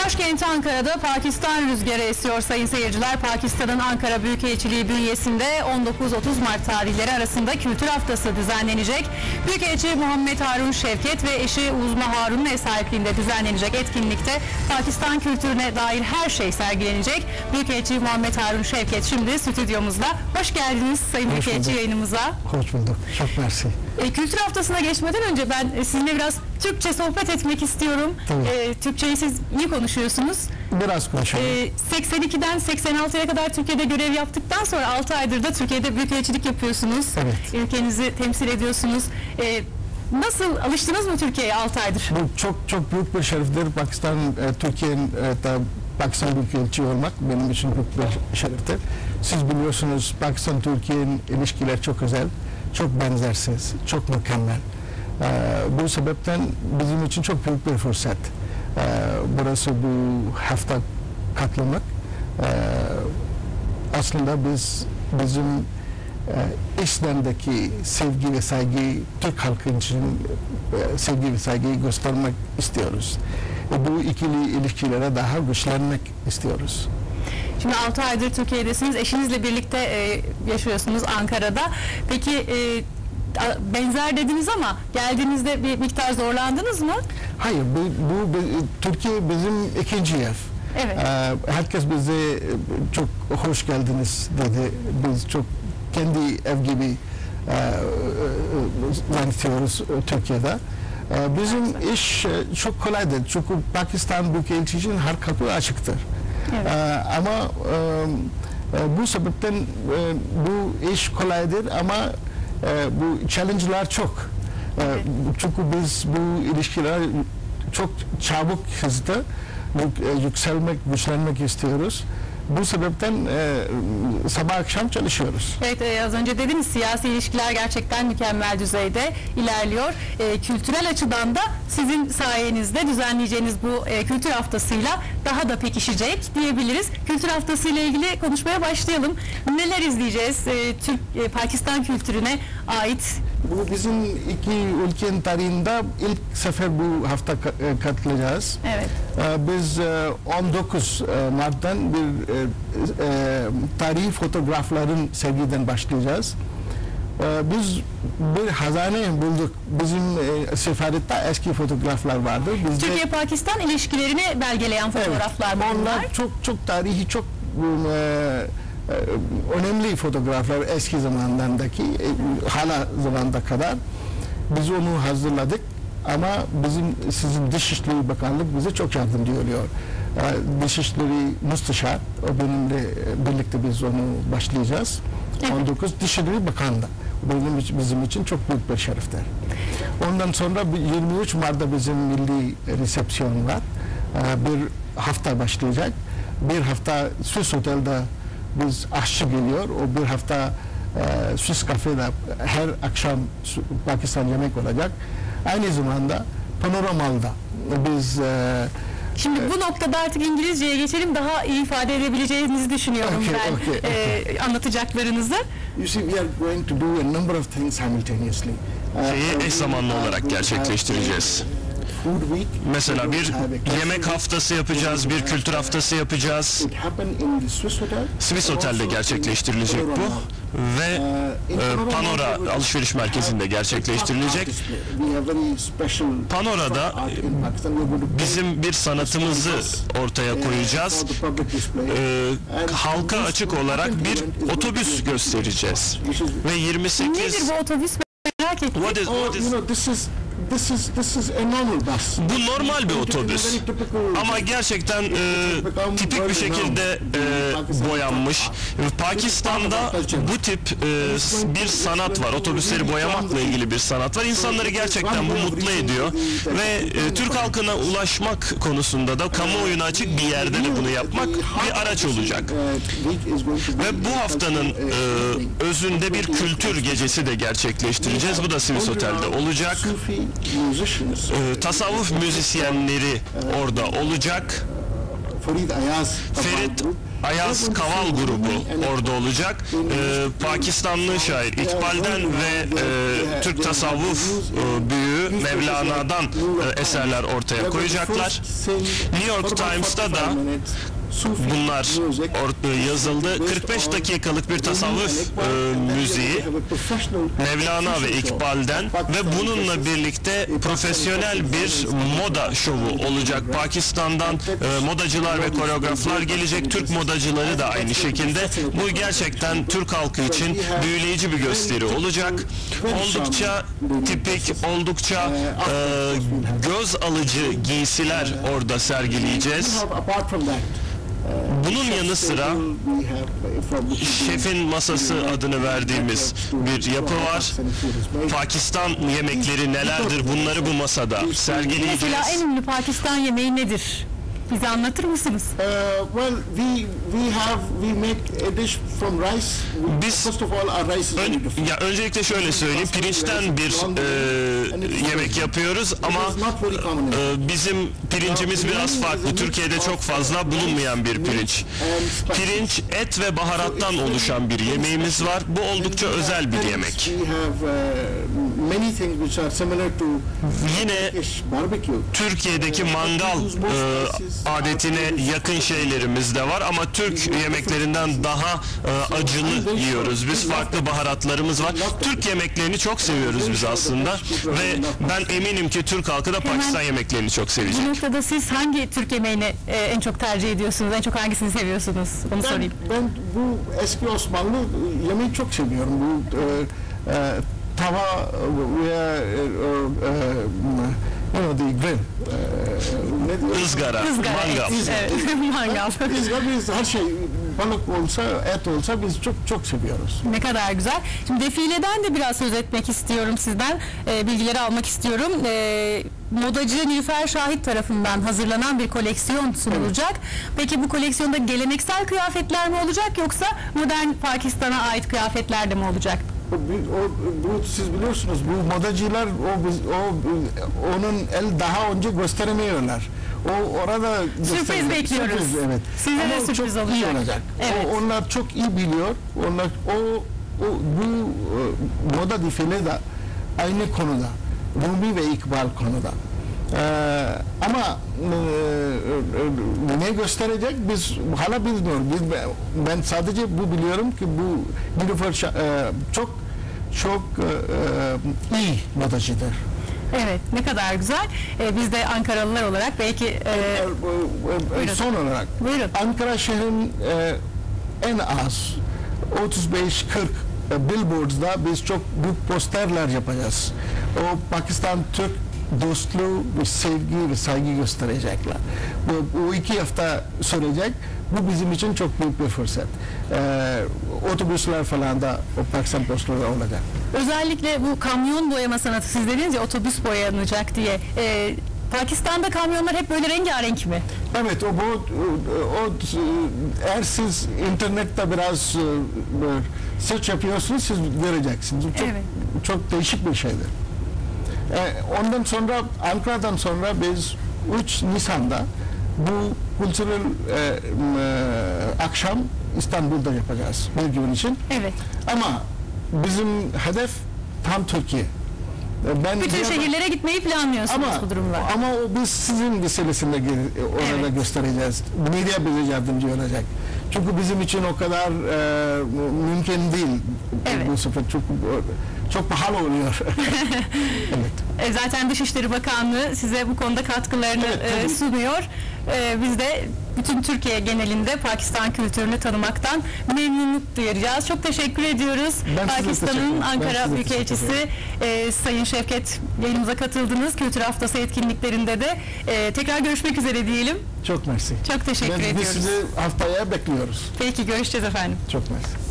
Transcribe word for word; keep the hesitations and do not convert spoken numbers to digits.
Başkent Ankara'da Pakistan rüzgarı esiyor sayın seyirciler. Pakistan'ın Ankara Büyükelçiliği bünyesinde on dokuz otuz Mart tarihleri arasında Kültür Haftası düzenlenecek. Büyükelçi Muhammed Harun Şevket ve eşi Uzma Harun'un ev sahipliğinde düzenlenecek etkinlikte Pakistan kültürüne dair her şey sergilenecek. Büyükelçi Muhammed Harun Şevket şimdi stüdyomuzda. Hoş geldiniz sayın Hoş Büyükelçi bulduk. yayınımıza. Hoş bulduk. Çok mersi. E, Kültür Haftası'na geçmeden önce ben e, sizinle biraz Türkçe sohbet etmek istiyorum. E, Türkçeyi siz iyi konuşuyorsunuz. Biraz konuşalım. E, seksen ikiden seksen altıya kadar Türkiye'de görev yaptıktan sonra altı aydır da Türkiye'de büyükelçilik yapıyorsunuz. Evet. Ülkenizi temsil ediyorsunuz. E, nasıl alıştınız mı Türkiye'ye altı aydır? Bu çok çok büyük bir şereftir. Pakistan, e, Türkiye'nin e, da Pakistan Büyükelçi olmak benim için büyük bir şereftir. Siz biliyorsunuz Pakistan-Türkiye'nin ilişkiler çok özel, çok benzersiz, çok mükemmel. E, bu sebepten bizim için çok büyük bir fırsat. E, burası bu hafta katılmak. E, aslında biz bizim e, İslam'daki sevgi ve saygıyı Türk halkı için e, sevgi ve saygıyı göstermek istiyoruz. E, bu ikili ilişkilere daha güçlenmek istiyoruz. Şimdi altı aydır Türkiye'desiniz. Eşinizle birlikte e, yaşıyorsunuz Ankara'da. Peki e, benzer dediniz ama geldiğinizde bir miktar zorlandınız mı? Hayır, bu, bu Türkiye bizim ikinci ev. Evet. E, herkes bize çok hoş geldiniz dedi. Biz çok kendi ev gibi e, zannediyoruz Türkiye'de. E, bizim iş e, çok kolaydır. Çünkü Pakistan Büyükelçisi için her kapı açıktır. Evet. E, ama e, e, bu sebepten e, bu iş kolaydır ama e, bu challenge'lar çok. E, Evet. Çünkü biz bu ilişkiler çok çabuk hızda yük, yükselmek, güçlenmek istiyoruz. Bu sebepten e, sabah akşam çalışıyoruz. Evet, e, az önce dediniz siyasi ilişkiler gerçekten mükemmel düzeyde ilerliyor. E, kültürel açıdan da sizin sayenizde düzenleyeceğiniz bu e, kültür haftasıyla daha da pekişecek diyebiliriz. Kültür haftası ile ilgili konuşmaya başlayalım. Neler izleyeceğiz e, Türk e, Pakistan kültürüne ait? Bu bizim iki ülkenin tarihinde ilk sefer bu hafta ka- katılacağız. Evet. Ee, biz e, on dokuz Mart'tan bir e, e, tarihi fotoğrafların sergiden başlayacağız. Ee, biz bir hazane bulduk. Bizim e, sefarette eski fotoğraflar vardı. Bizde, Türkiye-Pakistan ilişkilerini belgeleyen fotoğraflar evet, bunlar. onlar çok çok tarihi, çok e, Ee, önemli fotoğraflar eski zamanlardaki e, hala zamanda kadar biz onu hazırladık ama bizim sizin Dışişleri Bakanlık bize çok yardımcı oluyor. Ee, Dışişleri Müsteşar o benimle birlikte biz onu başlayacağız. Evet. on dokuz Dışişleri Bakanlığı benim bizim için çok büyük bir şereftir. Ondan sonra yirmi üç Mart'ta bizim milli resepsiyon var. Ee, bir hafta başlayacak. Bir hafta Swiss Otel'de biz aşçı geliyor. O bir hafta e, Swiss Cafe'de her akşam Pakistan yemek olacak. Aynı zamanda Panoramal'da biz e, Şimdi bu noktada artık İngilizceye geçelim. Daha iyi ifade edebileceğinizi düşünüyorum Okay, ben okay, okay. E, anlatacaklarınızı. you see we are going to do a number of things simultaneously. Şeyi eş zamanlı olarak gerçekleştireceğiz. Mesela bir yemek haftası yapacağız, bir kültür haftası yapacağız. Swiss Otel'de gerçekleştirilecek bu ve e, Panora alışveriş merkezinde gerçekleştirilecek. Panora'da bizim bir sanatımızı ortaya koyacağız. E, halka açık olarak bir otobüs göstereceğiz ve yirmi sekiz Nedir bu otobüs, merak ettim. What is, what is, This is this is a normal bus. Bu normal bir otobüs ama gerçekten e, tipik bir şekilde e, boyanmış. Pakistan'da bu tip e, bir sanat var. Otobüsleri boyamakla ilgili bir sanat var. İnsanları gerçekten bu mutlu ediyor ve e, Türk halkına ulaşmak konusunda da kamuoyuna açık bir yerde de bunu yapmak bir araç olacak. Ve bu haftanın e, özünde bir kültür gecesi de gerçekleştireceğiz. Bu da Swiss Otel'de olacak. Ee, tasavvuf müzisyenleri orada olacak. Ferit Ayaz Ferit Ayaz Kaval grubu orada olacak. Ee, Pakistanlı şair İkbal'den ve e, Türk tasavvuf e, büyüğü Mevlana'dan e, eserler ortaya koyacaklar. New York Times'ta da bunlar or- yazıldı. kırk beş dakikalık bir tasavvuf e, müziği Mevlana ve İkbal'den ve bununla birlikte profesyonel bir moda şovu olacak. Pakistan'dan e, modacılar ve koreograflar gelecek. Türk modacıları da aynı şekilde. Bu gerçekten Türk halkı için büyüleyici bir gösteri olacak. Oldukça tipik, oldukça e, göz alıcı giysiler orada sergileyeceğiz. Bunun yanı sıra Şefin Masası adını verdiğimiz bir yapı var. Pakistan yemekleri nelerdir, bunları bu masada sergileyeceğiz. Mesela en ünlü Pakistan yemeği nedir? Bize anlatır mısınız? Uh, well, we we have we make a dish from rice. Biz First of all, our rice is very ön, different. ya öncelikle şöyle söyleyeyim, pirinçten bir e, yemek yapıyoruz ama e, bizim pirincimiz biraz farklı. Türkiye'de çok fazla bulunmayan bir pirinç. Pirinç, et ve baharattan oluşan bir yemeğimiz var. Bu oldukça özel bir yemek. We have uh, many things which are similar to Yine Turkish barbecue. Türkiye'deki mangal e, adetine yakın şeylerimiz de var ama Türk yemeklerinden daha e, acılı yiyoruz. Biz farklı baharatlarımız var. Türk yemeklerini çok seviyoruz biz aslında ve ben eminim ki Türk halkı da Pakistan yemeklerini çok Bu sevecek. noktada siz hangi Türk yemeğini e, en çok tercih ediyorsunuz? En çok hangisini seviyorsunuz? Onu Ben, sorayım. ben bu eski Osmanlı yemeği çok seviyorum. Bu e, e, tava ve e, e, you know, the grill. E, ne diyor? Izgara, Izgara, mangal. et. Evet, mangal. Izgara biz her şey balık olsa et olsa biz çok çok seviyoruz. Ne kadar güzel. Şimdi defileden de biraz söz etmek istiyorum sizden. E, bilgileri almak istiyorum. E, modacı Nilüfer Şahit tarafından hazırlanan bir koleksiyon sunulacak. Peki bu koleksiyonda geleneksel kıyafetler mi olacak yoksa modern Pakistan'a ait kıyafetler de mi olacak? O, o, bu siz biliyorsunuz bu modacılar o, biz- o onun el daha önce gösteremiyorlar. O orada Sürpriz gösterecek. bekliyoruz. Sürpriz, evet. Size de Ama o sürpriz çok iyi olacak. olacak. Evet. O, onlar çok iyi biliyor. Onlar o, o bu e, moda defile de aynı konuda. Rumi ve İkbal konuda. Ee, ama e, e, ne gösterecek biz hala bilmiyoruz. Biz, ben sadece bu biliyorum ki bu Nilüfer Şa- e, çok çok e, iyi modacıdır. Evet, ne kadar güzel. E, biz de Ankaralılar olarak belki... E, Buyurun. Son olarak Buyurun. Ankara şehrin e, en az otuz beş kırk e, billboards'da biz çok büyük posterler yapacağız. O Pakistan Türk dostluğu ve sevgi ve saygı gösterecekler. Bu, bu iki hafta sürecek. Bu bizim için çok büyük bir fırsat. Ee, otobüsler falan da o Pakistan postları olacak. özellikle bu kamyon boyama sanatı, siz dediniz ya otobüs boyanacak diye. E, Pakistan'da kamyonlar hep böyle rengarenk mi? Evet, o bu o, eğer siz internette biraz e, search yapıyorsunuz siz göreceksiniz. Çok, Evet. çok değişik bir şeydir. E, ondan sonra Ankara'dan sonra biz üç Nisan'da bu kültürel e, e, akşam İstanbul'da yapacağız bir gün için. Evet. Ama bizim hedef tam Türkiye. E, Ben Bütün diğer- şehirlere gitmeyi planlıyorsunuz ama, bu durumda. ama o biz sizin vesilesinde ge- orada Evet. göstereceğiz. Medya bize yardımcı olacak. Çünkü bizim için o kadar e, mümkün değil. Evet. Bu sefer çok çok pahalı oluyor. Evet. E, zaten Dışişleri Bakanlığı size bu konuda katkılarını Evet, e, tabii. sunuyor. E, biz de bütün Türkiye genelinde Pakistan kültürünü tanımaktan memnunluk duyacağız. Çok teşekkür ediyoruz. Ben size teşekkür Pakistan'ın ederim. Ben Ankara size Büyükelçisi teşekkür e, Sayın Şevket, yayınımıza katıldınız. Kültür Haftası etkinliklerinde de e, tekrar görüşmek üzere diyelim. Çok mersi. Çok teşekkür Biz, biz ediyoruz. sizi haftaya bekliyoruz. Peki, görüşeceğiz efendim. Çok mersi.